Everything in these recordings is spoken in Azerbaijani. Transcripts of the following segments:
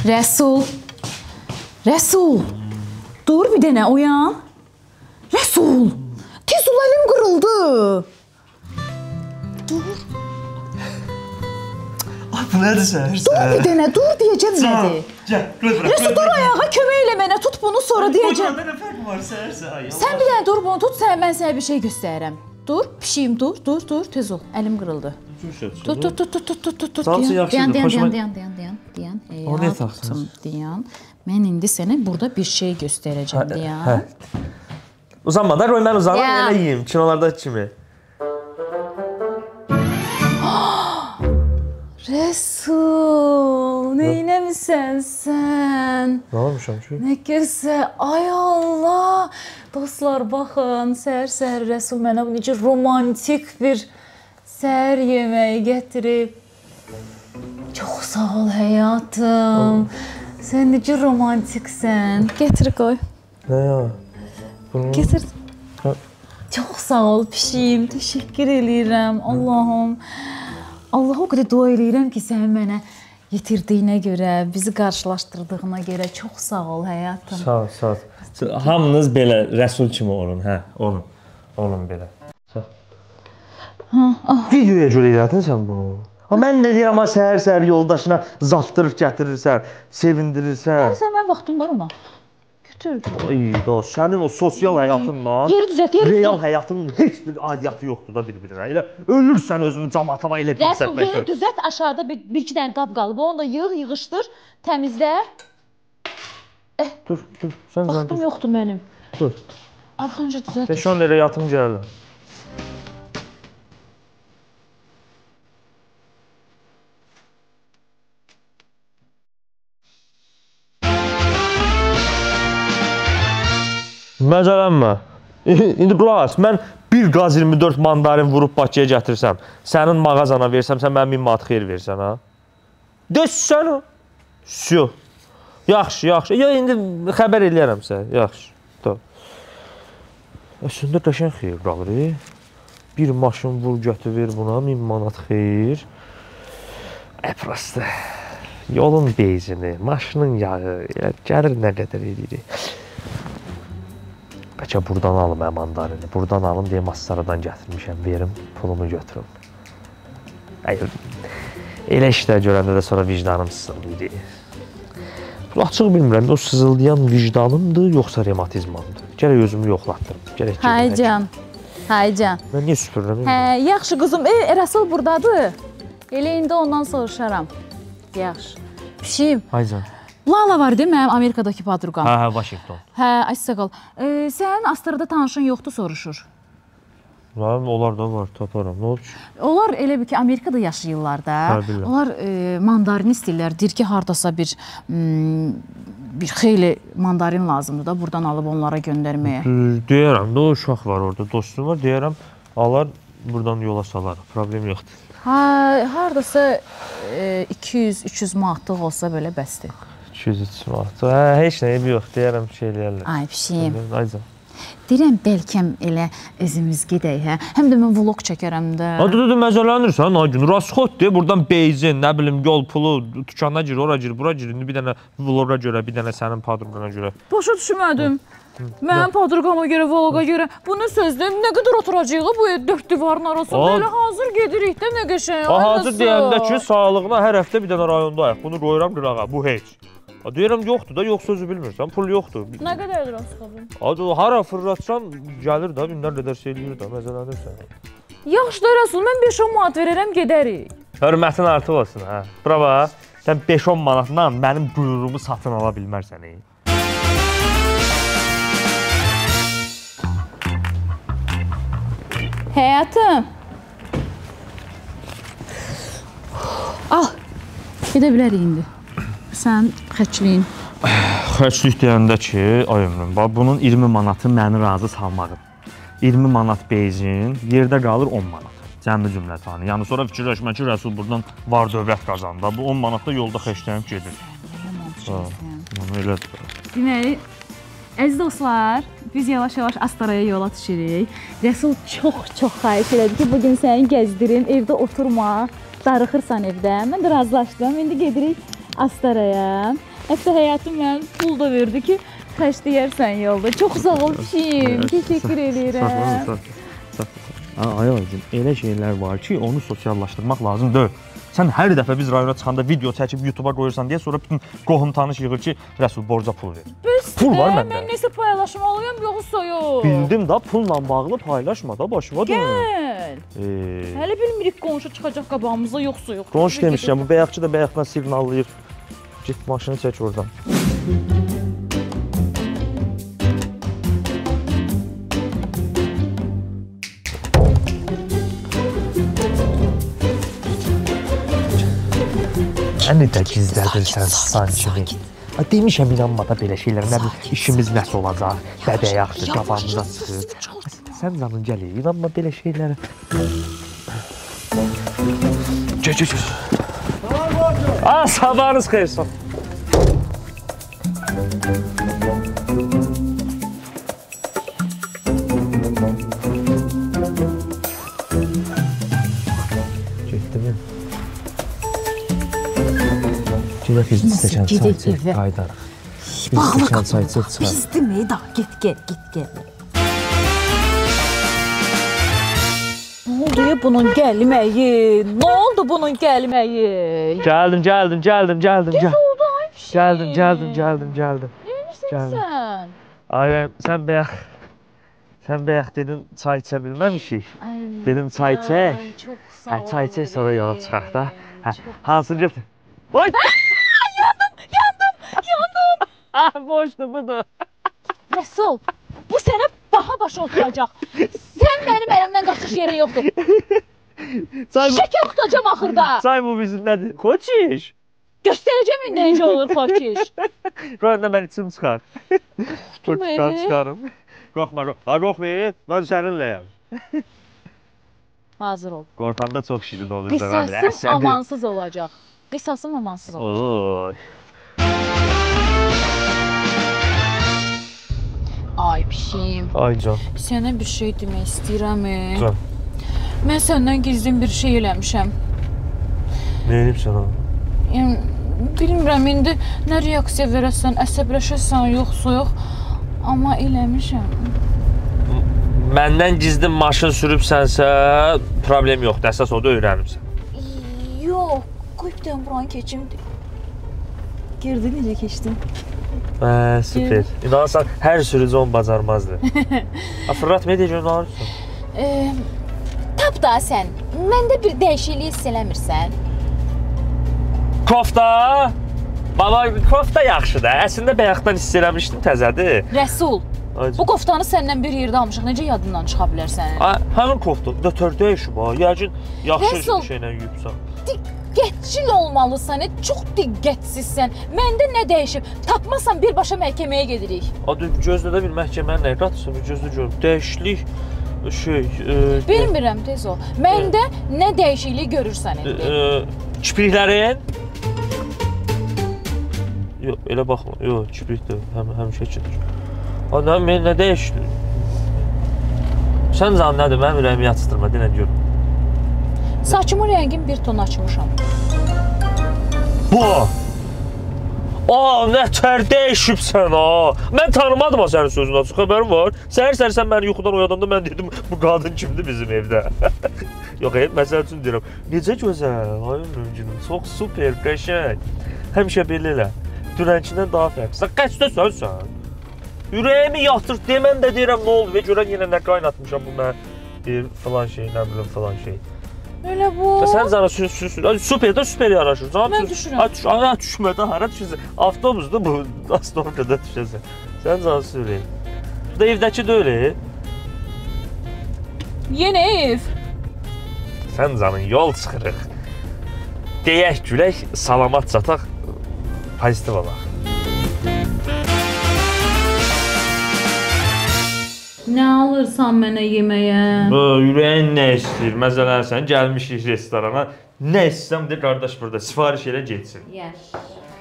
Rəsul. Rəsul. Dur bir dənə, oyan. Rəsul. Tez ol, əlim qırıldı. Dur. Ay, bu nədir sən? Dur bir dənə, dur deyəcəm nədir? Gəl, qoy bırak. Rəsul, dur ayağa, kömək elə mənə, tut bunu, sonra deyəcəm. Qoy, nə fərq var səhər? Sən bir dənə dur bunu tut, mən sənə bir şey göstərirəm. Dur, pişiyim, dur, tez ol, əlim qırıldı. Tut. Dayan. O nə taxsınız? Dayan. Mən indi sənə burada bir şey göstərəcəm, dayan. Uzanma da, qoy mən uzanım, elə yiyeyim, kinolardakı kimi. Rəsul, neynəmisən sən? Nə olmuşam ki? Nə gözəl, ay Allah. Dostlar, baxın, səhər-səhər Rəsul mənə necə romantik bir səhər yeməyi gətirib. Çox sağ ol həyatım. Sən necə romantiksən. Gətir, qoy. Nə ya? Gətir. Çox sağ ol pişiyim, təşəkkür eləyirəm. Allahım. Allah o qədər dua eləyirəm ki, sən mənə yetirdiyinə görə, bizi qarşılaşdırdığına görə çox sağ ol həyatım. Sağ ol. Hamınız belə Rəsul kimi olun, hə, olun. Olun belə. Videoya görə elədin sən bunu. Mən də deyirəm, səhər-səhər yoldaşına zaptırıb gətirirsən, sevindirirsən. Sən mən vaxtım var ona. Götür. Ay dost, sənin o sosial həyatınla real həyatının heç bir aidiyyatı yoxdur da bir-birinə. Elə ölürsən özünü cəmaatına elə düzəltmək. Rəsul, düzəlt aşağıda bir-iki dənə qab qalıb. Onu da yığışdır, təmizlə. Dur, sən vaxtım yoxdur mənim. Dur. Arxanca düzəlt. 5-10 lirə yatım gəldi. Məcələnmə. İndi qulaq as, mən bir qaz 24 mandarin vurub Bakıya gətirsəm, sənin mağazana versəm, sən mənə 1000 manat xeyir versən, ha? Desən o. Syo. Yaxşı. Ya, indi xəbər eləyərəm sən. Yaxşı. Əslində qəşəng xeyir qalır. Bir maşın vur, götür, ver buna 1000 manat xeyir. Prosta. Yolun benzini, maşının yağı, gəlir nə qədər eləyirik. Bəlkə buradan alım mandarini, buradan alım deyə Massaradan gətirmişəm, verim, pulumu götürüm. Elə işlər görəndə də sonra vicdanım sızıldayır. Açıq bilmirəm, o sızıldayan vicdanımdır, yoxsa revmatizmamdır. Gərək özümü yoxlatdırım. Haycan. Mən niyə süpürürəm? Yaxşı qızım, Rəsul buradadır. Elə indi ondan soruşaram. Yaxşı. Pişiyim. Haycan. Lala var değil mi mənim Amerikadakı padruqam? Hə, Washington. Hə, Aysaqal. Sənin Astarada tanışın yoxdur, soruşur. Onlar da var, taparam. Nə olub ki? Onlar elə bir ki, Amerikada yaşayırlar da. Onlar mandarin istəyirlər. Deyir ki, haradasa bir xeyli mandarin lazımdır da, buradan alıb onlara göndərməyə. Deyərəm, nə o uşaq var orada, dostum var, deyərəm, alar, buradan yola salar, problem yoxdur. Haradasa 200-300 manatlıq olsa belə bəsdir. 200-300 manatlıq, heç nə, evi yox, deyərəm, şey eləyərlər. Ay, pişiyim. Aycan. Deyirəm, bəlkəm elə özümüz gedək, hə? Həm də mən vlog çəkərəm də. Məzələnirsən, Aygün, rasxot deyir, buradan benzin, nə bilim, yol pulu, dükkana gir, ora gir, bura gir, indi bir dənə vloga görə, bir dənə sənin padruqana görə. Başa düşmədim. Mənim padruqama görə, vloga görə. Bunun sözdə nə qədər oturacaq bu 4 divarın arasında? Elə hazır gedirik də, nə qəşəng. Hazır deyəndə ki, sağlığına hər həftə bir dənə rayondayıq. Bunu qoyuram qırağa, bu heç. Deyirəm, yoxdur da, yox sözü bilmirsən, pul yoxdur. Nə qədərdir asxabım? Hara fırlatsan, gəlir da, minlər qədər şey eləyir da, məzələnirsən. Yaxşı da, Rəsul, mən 5-10 manat verərəm, gedərik. Hörmətin artıq olsun, hə. Brava, sən 5-10 manatla mənim quyruğumu satın ala bilmərsən, Həyatım. Al, gedə bilərik indi. Sən xərcliyin. Xərclik deyəndə ki, ay ömrüm, bunun 20 manatı məni razı salmağım. 20 manat benzin, yerdə qalır 10 manat. Cəmli cümlətanı. Yəni sonra fikirləşmə ki, Rəsul buradan var dövlət qazandı. Bu 10 manat da yolda xərcləyib gedir. Elədir. Deməli, əziz dostlar, biz yavaş-yavaş Astaraya yola düşürük. Rəsul çox xahiş elədi ki, bugün səni gəzdirim, evdə oturma, darıxırsan evdə. Mən də razılaşdım. İndi gedirik Astaraya. Hətta həyatım mənə pul da verdi ki, xərcləyərsən yolda. Çox sağ ol pişiyim. Təşəkkür edirəm. Ay Aydın, elə şeylər var ki, onu sosiallaşdırmaq lazım deyil. Sən hər dəfə biz rayona çıxanda video çəkib YouTube-a qoyursan deyə sonra bütün qohum tanış yığır ki, Rəsul borca pul ver. Pul var məndə. Mən nəsə paylaşmalıyam, yoxsa yox. Bildim da, pulla bağlı paylaşma da başıma dön. Gəl. Hələ bilmirik qonşu çıxacaq qabağımıza, yoxsa yox. Qonşu demişəm, bu bəyaqçı da bəyaqdan siqnallayır. Git maşını çək oradan. Əni də gizlədirsən sanki. Demişəm inanma da belə şeylər, nə bilim işimiz nəsə olacaq, bəbə yaxşı, qabağımıza çıxır. Sən canın gəlir, inanma belə şeylərə. Gəl. Sabahınız xeyir olsun. Getdimi? Gedək biz stəkan çay içək, qaydarıq. Biz stəkan çay içək, çıxarıq. Biz demək da, get gəl. Nə oldu ya bunun gəlməyi? Nə oldu bunun gəlməyi? Gəldim. Gec oldu ay pişik. Gəldim. Neyirsən sən? Ay, sən bəyək dedin çay içə bilməmişik. Dedim çay içək. Çox sağ ol. Çay içək sonra yola çıxaq da. Hansı götür? Oy! Yandım. Boşdu budur. Rəsul, bu sənə baha başa oturacaq. Sən mənim əlimdən qaçış yerin yoxdur. Şəkər tutacam axırda. Çay bu bizim nədir? Koçiş. Göstərəcəm necə olur koçiş. Rayonda mən içim çıxar. Çıxarım. Qorxma. Qorxmayın. Mən səninləyəm. Hazır ol. Qorxanda çox şirin olur. Qisasım amansız olacaq. Qisasım amansız olacaq. Oy. Ay pişiyim. Ay can. Sənə bir şey demək istəyirəm. Can. Mən səndən gizlin bir şey eləmişəm. Nə eləyibsən o? Bilmirəm, indi nə reaksiya verəsən, əsəbləşəsən, yoxsa yox. Amma eləmişəm. Məndən gizlin maşın sürübsənsə, problem yoxdur. Əsas o da öyrənibsən. Yox, qoy bir dənə buranı keçim. Girdi, necə keçdin? Süper. İnanırsan, hər sürücü onu bacarmazdı. Fırlatmaya deyəcək, onu alırsan. Tap da sən, məndə bir dəyişiklik hiss eləmirsən. Kofta! Baba, kofta yaxşıdır. Əslində bəyaqdan hiss eləmişdim, təzədir. Rəsul, bu koftanı səndən bir yerdə almışıq. Necə yadından çıxa bilərsən? Həmin kofta, nötər dəyişib ha. Yəqin yaxşı şeylə yuyubsan. Diqqətçil olmalısan, çox diqqətsizsən. Məndə nə dəyişib? Tapmasan birbaşa məhkəməyə gedirik. Gözlə də bir məhkəmənin nə qatırsa, gözlə görüm. Dəyişiklik Bilmirəm, tez ol. Məndə nə dəyişiklik görürsən indi? Kipriklərin? Yox, elə baxma. Yox, kiprik də həmişə gedir. Mən nə dəyişdir? Sən can nədir? Mənim ürəyimi yatışdırma, denən görüm. Saçımın rəngin bir ton açmışam. Bu! Nətər dəyişibsən ha! Mən tanımadım ha sənin sözünü açıq, xəbərim var. Səhər sən məni yuxudan oyadanda mən dedim, bu qadın kimdir bizim evdə? Yox, məsəl üçün deyirəm, necə gözəl, çox super, qəşəng. Həmişə belə elə. Dünənkindən daha fərqlisən. Qəçdə sənsən? Ürəyimi yatır, demən də deyirəm, nə oldu və görən yenə nə qaynatmışam bu mən filan şey, nə bilim filan şey. Elə bu. Sən canı super də super yaraşır. Mən düşürəm. Düşmə də, hara düşürsən? Avtobusdur bu, avtobusda düşəsən. Sən canı sürəyim. Bu da evdəki də öyle. Yenə ev. Sən canın yol çıxırıq. Deyək, gülək, salamat çataq, pozitiv olaq. Nə alırsan mənə yeməyə? Ürəyin nə istəyir? Məsələn, sən gəlmişik restorana. Nə istəyirsən, deyir, qardaş burada sifariş elə getsin. Yaxşı.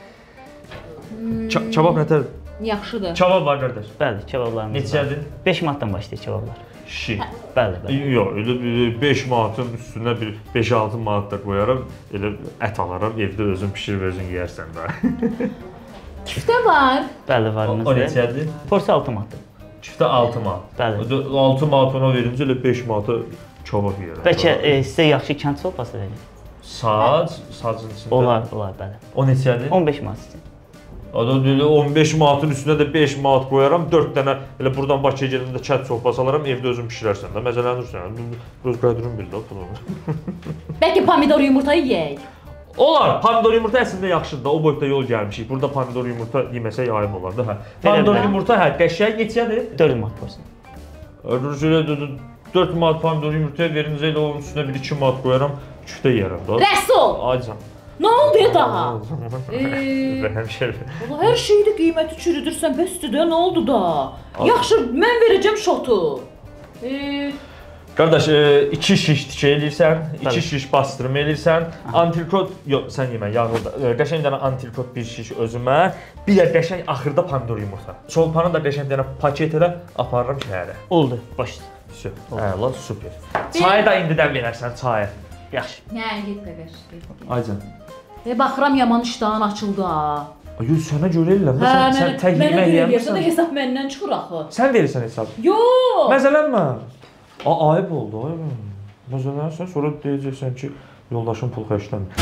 Kebab nətər? Yaxşıdır. Kebab var, qardaş. Bəli, kebablarımız var. Neçədir? 5 manatdan başlayır kebablar. Şi. Bəli. Yox, elə 5 manatın üstünə bir 5-6 manat da qoyaram. Elə ət alaram, evdə özün pişirib özün yeyərsən də. Küftə var. Bəli, var O bizdə. neçədir? Porsiya 6 manatdır. Küftə 6 manat. Bəli. 6 manat ona verincə elə 5 manata kabab yeyirəm. Bəlkə sizə yaxşı kənd sopası verir. Sacın içində. Olar, bəli. O neçədir? 15 manat istəyir. Adam deyir 15 manatın üstünə də 5 manat qoyaram, 4 dənə elə buradan Bakıya gedəndə kənd sopası alaram, evdə özüm bişirərsən də. Məzələnirsən. Öz qədrin bil də bunu. Bəlkə pomidor yumurta yeyək. Olar, pomidor yumurta əslində yaxşıdır da. O boyda yol gəlmişik. Burada pomidor yumurta yeməsək ayıb olar da, hə. Pomidor yumurta hə, qəşəng neçədir? 4 manat porsiya. Özü 4 manat pomidor yumurtaya verincə elə onun üstünə 1-2 manat qoyaram, küftə yeyərəm da. Rəsul! Aycan. Nə oldu ya daha? Həmişə. Valla hər şeydə qiyməti çürüdürsən, bəsdir də, nə oldu da? Yaxşı, mən verəcəm şotu. Qardaş, 2 şiş tikə eləyirsən, 2 şiş bastırma eləyirsən, antrikot, yox, sən yemə, yağlı da. Qəşəng dənə antrikot 1 şiş özümə, bir də qəşəng axırda pomidor yumurta. Çolpanı da qəşəng dənə paket elə aparıram şəhərə. Oldu, başla. Əla, super. Çayı da indidən verərsən, çayı. Yaxşı. Nə, get qəqəş, get. Aycan. Baxıram yaman iştahın açıldı ha. Yox, sənə görə eləm. Sən tək yemək yeyəmirsən. Mənə hesab məndən çıxır axı. Sən verirsən hesab. Yox. Məzələnmə. Ayıb oldu, ayıb. Məzələnsən, sonra deyəcəksən ki, yoldaşın pul xərcləmir.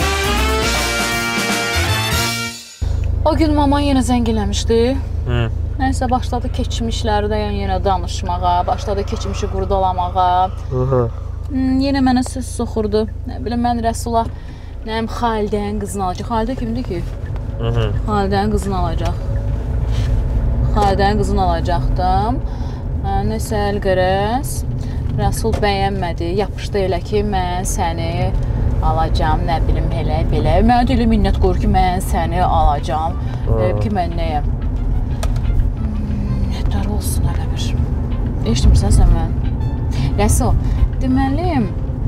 O gün maman yenə zəng eləmişdi. Nəysə başladı keçmişlərdən yenə danışmağa, başladı keçmişi qurdalamağa. Yenə mənə söz soxurdu. Nə bilim mən Rəsula nəyim Xalidənin qızını alacaq. Xalidə kimdir ki? Xalidənin qızını alacaq. Xalidənin qızını alacaqdım. Nəsə əlqərəz. Rəsul bəyənmədi. Yapışdı elə ki, mən səni alacam, nə bilim elə belə. Mənə də elə minnət qoyur ki, mən səni alacam. Ki, mən nəyəm? Minnətlər olsun elə bir. Eşitmirsən sən mən? Rəsul, deməli,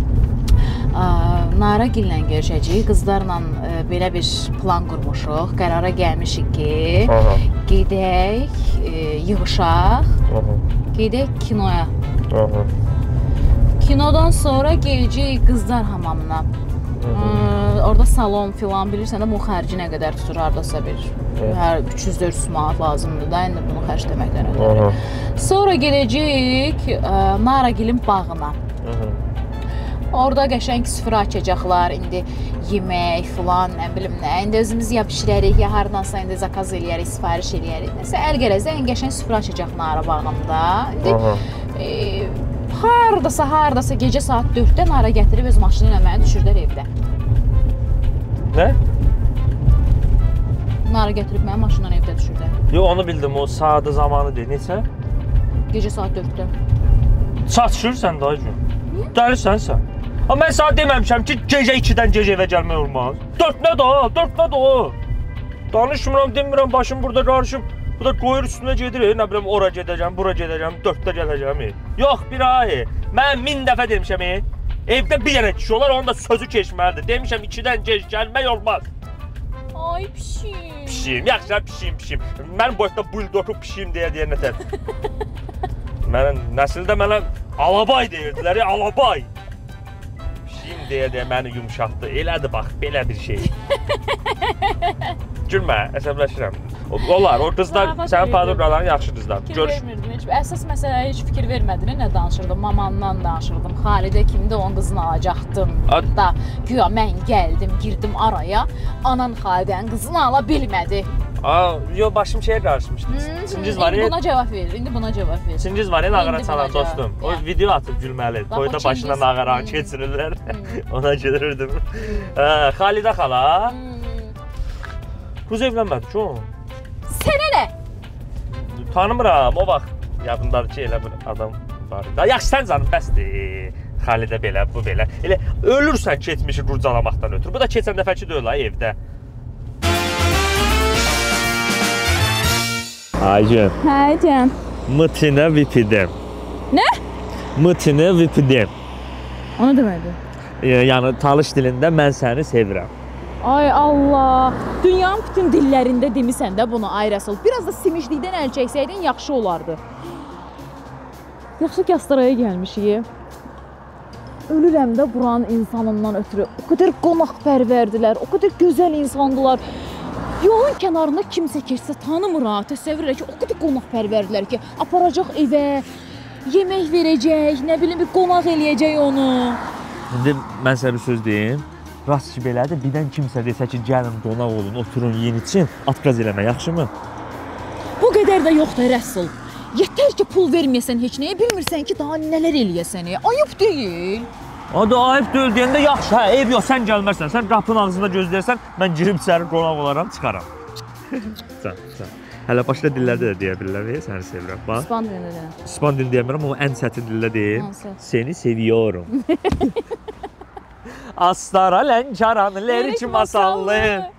Naragillə görüşəcəyik. Qızlarla belə bir plan qurmuşuq. Qərara gəlmişik ki, gedək, yığışaq, gedək kinoya. Kinodan sonra gələcəyik qızlar hamamına. Orada salon filan bilirsən də bu xərci nə qədər tutur, hardasa bir 300-400 manat lazımdır da, indi bunu xərcləməkdən ötürü. Sonra gedəcəyik Naragilin bağına. Orada qəşəng süfrə açacaqlar, indi yemək filan, nə bilim nə. İndi özümüz ya bişirərik, ya haradansa indi zakaz eləyərik, sifariş eləyərik. Nəsə əlqərəzdə ən qəşəng süfrə açacaq Nara bağında. İndi hardasa gecə saat 4-də Nara gətirib öz maşını ilə məni düşürdər evdə. Nə? Nara gətirib məni maşından evdə düşürdər. Yox, onu bildim, o saatı zamanı deyil. Neçə? Gecə saat 4-də. Çatışırsan da gün. Dəlisən sən. Amma mən sana deməmişəm ki, gecə 2-dən gecə evə gəlmək olmaz. 4-nə də o, 4-nə də o. Danışmıram, demirəm, başım burada qarışıb. Bu da qoyur üstünə gedir, nə biləm, ora gedəcəm, bura gedəcəm, 4-də gələcəm. Yox, bir ay. Mən 1000 dəfə demişəm, evdə bir dənə kişi olar, onun da sözü keçməlidir. Demişəm, 2-dən gec gəlmək olmaz. Ay pişim. Pişim, yaxşı, pişim. Mənim boyda buldoku pişim deyə nətər. Mənim nəsildə mənə alabay deyirdilər, alabay. Pişim deyə məni yumşatdı. Elədir bax, belə bir şey. Gülmə, əsəbləşirəm. Olar, o qızlar, sənin padroqaların yaxşı qızlar. Fikir vermirdim heç. Əsas məsələyə heç fikir vermədin. Nə danışırdım? Mamandan danışırdım. Xalidə kimdə onun qızını alacaqdım. Da, güya mən gəldim, girdim araya. Anan Xalidənin qızını ala bilmədi. Yo, başım şeye qarışmışdı. Singiz var ya. İndi buna cavab ver. İndi buna cavab ver. Singiz var ya, nağara çalan dostum. O video atıb gülməli. Toyda başına nağaranı keçirirlər. Ona gülürdüm. Xalidə xala. Qız evlənmədi ki o. Sənə nə? Tanımıram, o vaxt yadımdadır ki, elə bir adam var. Yaxşı, sən canım, bəsdir. Xalidə belə, bu belə. Elə ölürsən keçmişi qurcalamaqdan ötürü. Bu da keçən dəfəki deyil ha, evdə. Aycan. Aycan. Mıtinə vipidim. Nə? Mıtinə vipidim. O nə deməkdir? Yəni, talış dilində mən səni sevirəm. Ay Allah. Dünyanın bütün dillərində demisən də bunu, ay Rəsul. Biraz da simişlikdən əl çəksəydin, yaxşı olardı. Yaxşı ki, Astaraya gəlmişik. Ölürəm də buranın insanından ötürü. O qədər qonaqpərvərdilər, o qədər gözəl insandılar. Yolun kənarında kimsə keçsə tanımır, təsəvvür elə ki, o qədər qonaqpərvərdirlər ki, aparacaq evə, yemək verəcək, nə bilim, bir qonaq eləyəcək onu. İndi mən sənə bir söz deyim. Rast ki, belədir, birdən kimsə desə ki, gəlin, qonaq olun, oturun, yeyin için, atqaz eləmə, yaxşımı? Bu qədər də yoxdur, Rəsul. Yetər ki, pul verməyəsən heç nəyə, bilmirsən ki, daha nələr eləyəsən, ayıb deyil. Adı ayıb deyil deyəndə yaxşı, hə, eyb yox, sən gəlmərsən, sən qapının ağzında gözləyərsən, mən girib içəri qonaq olaram, çıxaram. Sən. Hələ başqa dillərdə də deyə bilirlər, səni sevirəm, bax. İspan dilində deyəm. İspan dilində deyəmirəm, amma ən çətin dildə deyim. Seni seviyorum. Astara Lənkəran, Lərik masallı.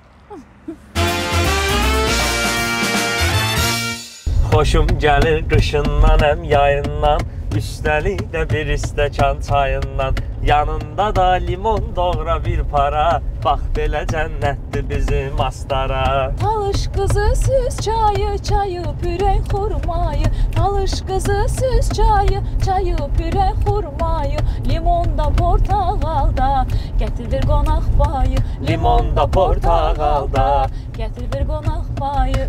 Xoşum gəlir qışından, həm yayından, üstəlik də bir istəkan çayından, yanında da limon doğra bir para, bax belə cənnətdir bizim Astara. Talış qızı süz çayı, çayı pürək xurmayı, talış qızı süz çayı, çayı pürək xurmayı, limonda portağalda, gətir bir qonaq payı, limonda portağalda, gətir bir qonaq payı.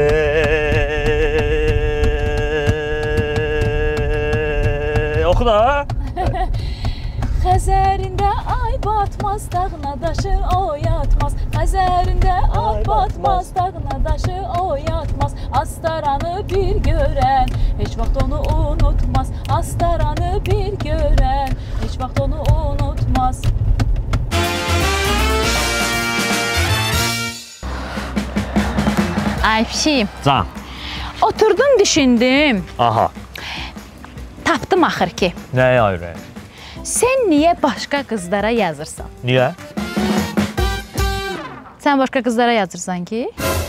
Oxu da. Xəzərində ay batmaz, dağına daşı oyatmaz. Xəzərində ay batmaz, dağına daşı oyatmaz. Astaranı bir görən, heç vaxt onu unutmaz. Astaranı bir görən, heç vaxt onu unutmaz. Ay pişiyim. Can. Oturdum, düşündüm. Aha. Tapdım axır ki. Nəyə ayrı? Sən niyə başqa qızlara yazırsan? Niyə? Sən başqa qızlara yazırsan ki?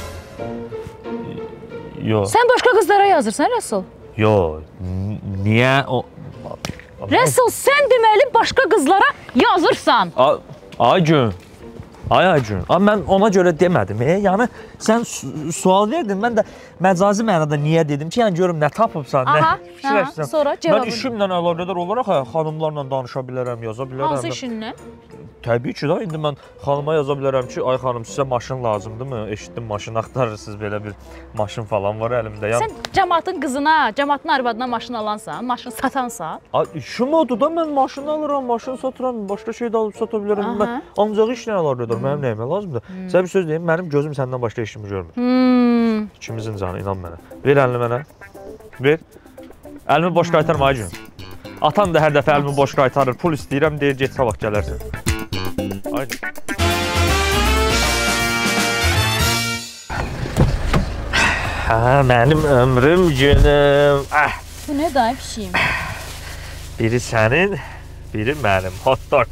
Yox. Sən başqa qızlara yazırsan, Rəsul? Yox. Niyə o... Rəsul, sən deməli başqa qızlara yazırsan. Aygün. Aygün. Amma mən ona görə demədim. Yəni sən sual verdin, mən də məcazi mənada niyə dedim ki, yəni görüm nə tapıbsan, nə fikirləşsən. Sonra cavabını. Mən işimlə əlaqədar olaraq xanımlarla danışa bilərəm, yaza bilərəm. Hansı işinlə? Təbii ki, indi mən xanıma yaza bilərəm ki, ay xanım, sizə maşın lazımdırmı? Eşitdim, maşın axtarırsınız, belə bir maşın falan var əlimdə. Sən cəmaatın qızına, cəmaatın arvadına maşın alansan, maşın satansan? İşim odur da, mən maşın alıram, maşın satıram, başqa şey də alıb sata bilərəm. Mən ancaq işlə əlaqədar, mənim nəyimə lazımdır. Sənə bir söz deyim, mənim gözüm səndən başqa işimi görmür. İkimizin canı, inan mənə. Ver əlini mənə. Ver. Əlimi boş qaytarma, ay gün. Atan da hər dəfə əlimi boş qaytarır, pul istəyirəm, deyir, get sabah gələrsən. Ay gün. Mənim ömrüm, günüm. Bu nə da, pişiyim? Biri sənin, biri mənim. Hot dog.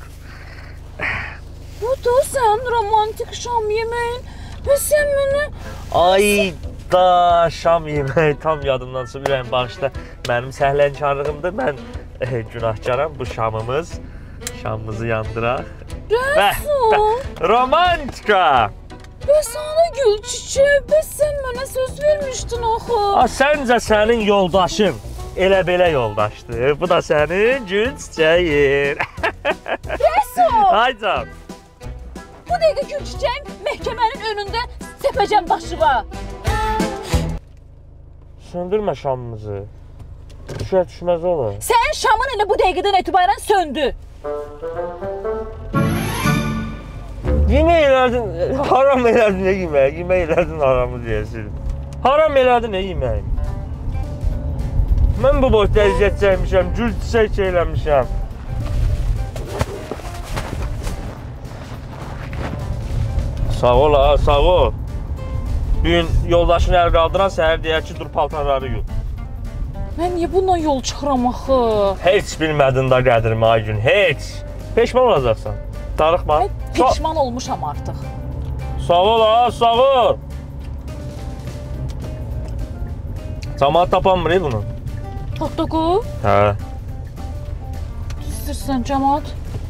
Bu da sən romantik şam yeməyin və sən mənə... Ay da, şam yeməyi tam yadımdan çıxıb, ürəyim bağışla. Mənim səhlənkarlığımdır, mən günahkaram. Bu şamımızı yandıraq. Rəsul! Romantika! Bəs sana gül çiçək, bəs sən mənə söz vermişdin axı. Səncə sənin yoldaşın elə belə yoldaşdır. Bu da sənin gül çiçəyin. Rəsul! Ay can! Bu dəqiqə gül çiçəyim məhkəmənin önündə səpəcəm başıva. Söndürmə şamımızı. Düşməz olur. Sənin şamın elə bu dəqiqədən etibarən söndü. Yemək elədin, haram elədin nə yemək? Yemək elədin haramı deyəsin. Haram elədin nə yemək? Mən bu boyda əziyyət çəkmişəm, gül çiçək eləmişəm. Sağ ol ha, sağ ol. Bir gün yoldaşını əl qaldıran səhər deyər ki, dur paltarları yul. Mən niyə bundan yol çıxıram axı? Heç bilmədin da qədrimi ay gün, heç. Peşman olacaqsan. Darıxma. Mən peşman olmuşam artıq. Sağ ol ha, sağ ol. Camaat tapanmır bunu. Hot-dogu? Hə. İstəyirsən camaat?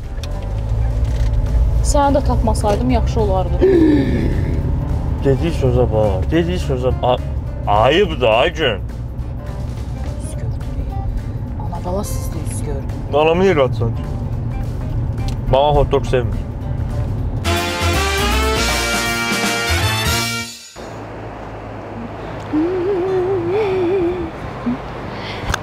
Səni də tapmasaydım yaxşı olardı. Dediyi sözə bax, dediyi sözə bax. Ayıbdır ay gün. Üz gördüm. Ana bala siz də üz gördüm. Anamı yer atsan ki. Bana hot dog sevmir.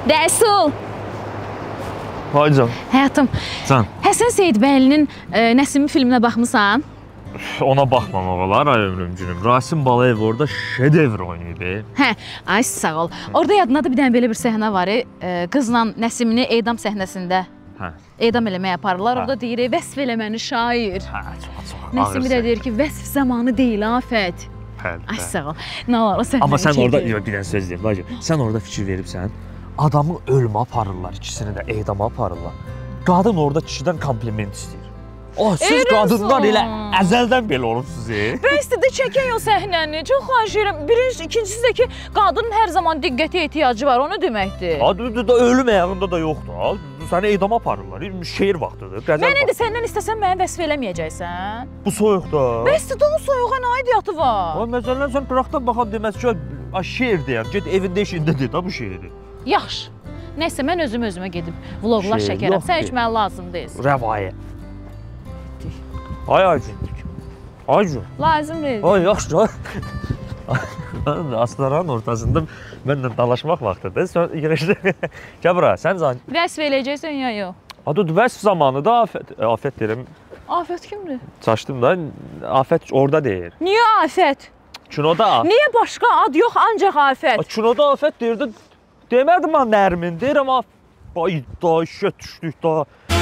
Rəsul. Haycan. Həyatım, Can. Həsən Seyidbəylinin Nəsimi filminə baxmısan? Ona baxmamaq olar ay ömrüm günüm. Rasim Balayev orada şedevr oynayıb. Hə, ay sağ ol. Orada yadında da bir dənə belə bir səhnə var. Qızla Nəsimini edam səhnəsində edam eləməyə aparırlar. Orada deyir, vəsf eləməni şair. Hə, çox. Nəsimi də deyir ki, vəsf zamanı deyil, afət. Ay sağ ol. Nə olar o səhnə. Amma sən orada bir dənə söz deyim, bacım. Sən orada fikir veribsən, adamı ölümə aparırlar, ikisini də edama aparırlar. Qadın orada kişidən kompliment istəyir. Siz qadınlar elə əzəldən belə olubsuz. Bəsdir də çəkən o səhnəni. Çox xahiş edirəm. Birinci, ikincisi də ki, qadının hər zaman diqqətə ehtiyacı var. O nə deməkdir? Ölüm ayağında da yoxdur. Səni edama aparırlar. Şeir vaxtıdır. Mən indi səndən istəsəm məni vəsf eləməyəcəksən. Bu soyuqda. Bəsdir də o soyuğa nə aidiyyatı var? Məsələn, sən qıraqdan baxan deməz ki, şeir deyər. Get evində işində de bu şeiri. Yaxşı. Nəysə, mən özümə gedib vloqlar çəkərəm. Sən heç mənə lazım deyilsin. Rəvayə. Ay Aycun. Lazım deyil. Ay yaxşı. Aslanların ortasında mənlə dalaşmaq vaxtıdır. Sonra yığışdı. Gəl bura, sən can. Vəsf eləyəcəksən ya yox? Adı vəsf zamanı da afət deyirəm. Afət kimdir? Çaşdım da. Afət orada deyir. Niyə afət? Kinoda. Niyə başqa ad yox, ancaq afət? Kinoda afət deyirdi. Demədim mən Nərmin deyirəm. Ay da işə düşdük da.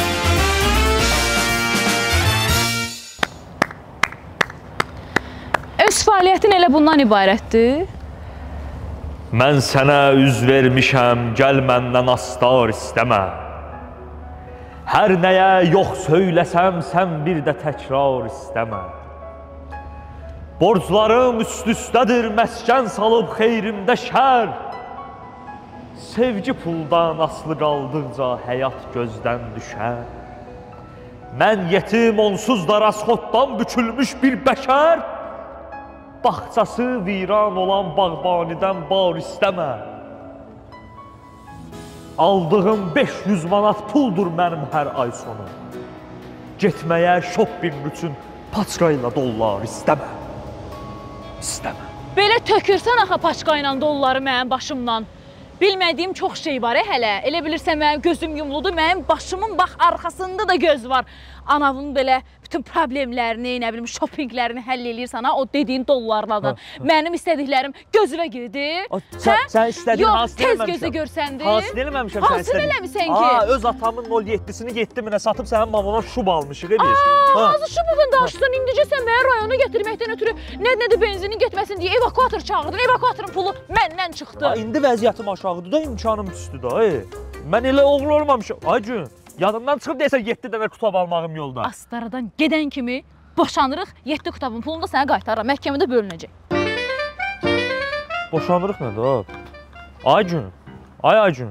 Öz fəaliyyətin elə bundan ibarətdir? Mən sənə üz vermişəm, gəl məndən astar istəmə. Hər nəyə yox söyləsəm, sən bir də təkrar istəmə. Borclarım üst-üstədir, məskən salıb xeyrimdə şər. Sevgi puldan asılı qaldıqca həyat gözdən düşər. Mən yetim, onsuz da rasxoddan bükülmüş bir bəşər. Bağçası viran olan bağbanidən bar istəmə. Aldığım 500 manat puldur mənim hər ay sonu. Getməyə shopping üçün paçka ilə dollar istəmə. İstəmə. Belə tökürsən axı paçka ilə dolları mənim başımdan. Bilmədiyim çox şey var hələ. Elə bilirsən mənim gözüm yumludur, mənim başımın bax arxasında da göz var. Anavın belə bütün problemlərini, nə bilim, shoppinglərini həll eləyir sana o dediyin dollarlardan. Mənim istədiklərim gözünə girdi. Sən istədiyin hansı eləməmişəm? Yox, tez gözə görsəndi. Hansı eləməmişəm sən istədin? Hansını eləmişsən ki? Öz atamın 07-sini 7 minə satıb sənin mamana şub almışıq biz. Hansı şubundan danışsan? İndicə sən məni rayona gətirməkdən ötürü nədir benzinin getməsin deyə evakuator çağırdın. Evakuatorun pulu məndən çıxdı. İndi vəziyyətim aşağıdır da, imkanım üstü da. Mən elə oğul olmamışam. Aycun. Yadımdan çıxıb deyəsən 7 dənə qutab almağım yolda. Astaradan gedən kimi boşanırıq, 7 qutabın pulunu da sənə qaytarıram, məhkəmədə bölünəcək. Boşanırıq nədir o? Aycun, Aycun.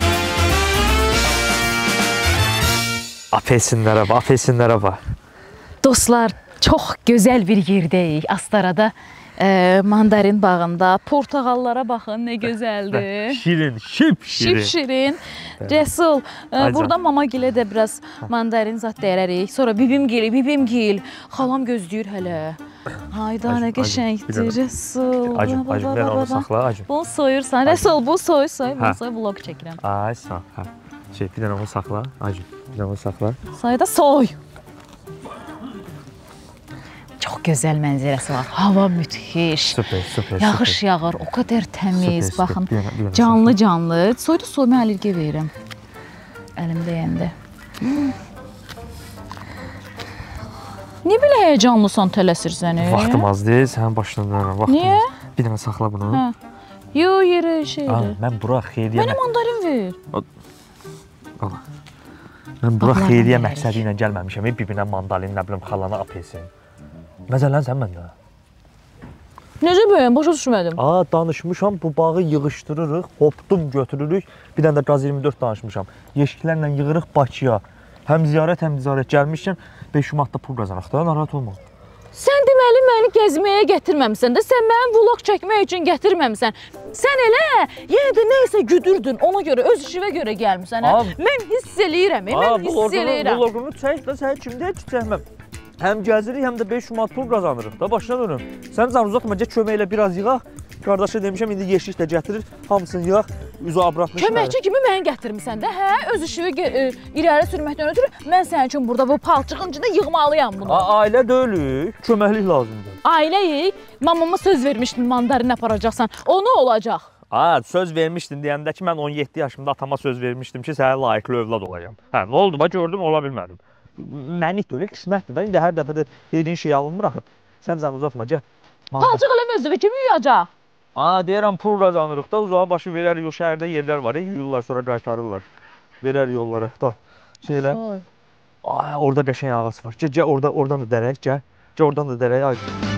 Apelsinlərə bax. Dostlar, çox gözəl bir yerdəyik Astarada. Mandarin bağında, portağallara baxın, nə gözəldir. Şirin, şip-şirin. Şip-şirin. Rəsul, burada mamagilə də biraz mandarin zat dəyərərik. Sonra bibimgil. Xalam gözləyir hələ. Hayda, nə qəşəngdir, Rəsul. Acım, mən onu saxla, acım. Bunu soyursan. Rəsul, bu soy, bunu soy, vlog çəkirəm. Ay, sağ, hə. Bir dənə onu saxla, acım. Bir dənə onu saxla. Sayda soy. Çox gözəl mənzərəsi var. Hava müthiş. Süper. Yağış yağır, o qədər təmiz. Baxın, canlı. Soyda soymaya allergiya verirəm. Əlimdə yəndə. Niyə belə həyecanlısan, tələsirsən? Vaxtım az deyil, sənin başına dönərəm. Niyə? Bir dənə saxla bunu. Yox, yerə şeydir. Mən bura xeyriyə... Mənə mandarin ver. Mən bura xeyriyə məqsədi ilə gəlməmişəm. Bir-birinə mandalin, nə bilim, xalana apelsin. Məzələnsən məndə. Necə böyüyəm? Başa düşmədim. Danışmışam, bu bağı yığışdırırıq, hopdum götürürük. Bir dənə də Qaz 24 danışmışam. Yeşiklərlə yığırıq Bakıya. Həm ziyarət gəlmişkən 5 manatda pul qazanaq da, narahat olma. Sən deməli məni gəzməyə gətirməmsən də, sən mənim vlog çəkmək üçün gətirməmsən. Sən elə, yenə də nəysə güdürdün, ona görə, öz işivə görə gəlmişsən. Mən hiss eləyirəm, Vloqunu çək də, səni kimdə heç çəkməm. Həm gəzirik, həm də 5 manat pul qazanırıq da, başına dönüm. Sən can uzatma, gəl köməklə biraz yığaq, Qardaşa demişəm, indi yeşik də gətirir, hamısını yığaq, üzü abratmış. Köməkçi kimi məni gətirmisən də, hə? Öz işini irəli sürməkdən ötürü mən sənin üçün burada bu palçığın içində yığmalıyam bunu. Ailə deyilik, köməklik lazımdır. Ailəyik, mamama söz vermişdin mandarin aparacaqsan. O nə olacaq? Söz vermişdin deyəndə ki, mən 17 yaşımda atama söz vermişdim ki, sənə layiqli övlad olacağam. Hə, nə oldu? Gördüm, ola bilmədim. Mənlik deyil, qismətdir də. İndi hər dəfə də dediyin şey alınmır axı. Sən uzatma, gəl. Palçıq elə özü kimi yuyacaq. Deyirəm, pul qazanırıq da, uzağa başı verərik, o şəhərdə yerlər var, yuyurlar, sonra qaytarırlar. Verərik yollara, da, şeylə. Orada qəşəng ağac var, gəl, oradan da dərək, gəl, oradan da dərək,